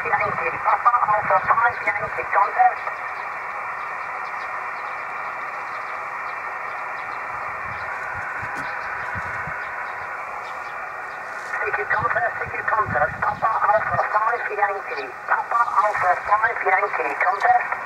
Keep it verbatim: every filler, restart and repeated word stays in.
Yankee, Papa Alpha five Yankee, contest. Ticket contest, ticket contest, Papa Alpha five Yankee, Papa Alpha five Yankee, contest.